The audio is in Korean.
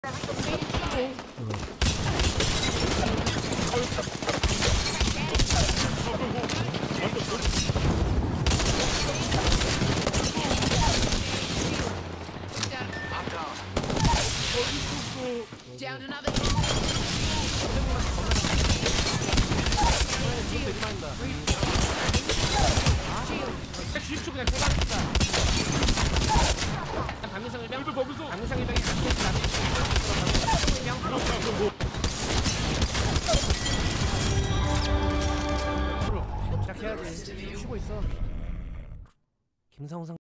Down another. 90초 그냥 꽂아줬다. 박민성 일병. 박민성 일병이 시작해야지. 쉬고 있어. 김상우 상.